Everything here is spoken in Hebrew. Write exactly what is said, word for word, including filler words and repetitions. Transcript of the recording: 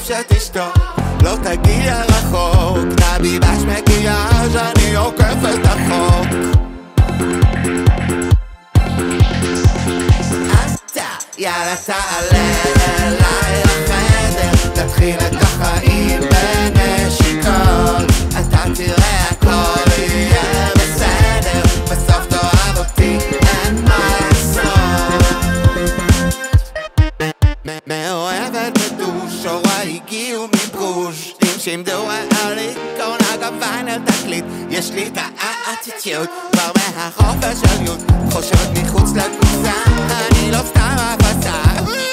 שתשתוק, לא תגיע רחוק, נביא בש מקיאז' אני עוקף את החוק. אתה, יאללה תעלה אליי לחדר, תתחיל את החיים בנשיקות, אתה תראה הכל יהיה בסדר, בסוף תאהב אותי אין מה לעשות. מאוהבת בדוש, הוריי הגיעו מגוש, אם שימדו עלי קורנה גוון אל תקליט, יש לי את האטיטיוד כבר מהחופש של יוד, חושבת מחוץ לקופסה, אני לא סתם אפסה.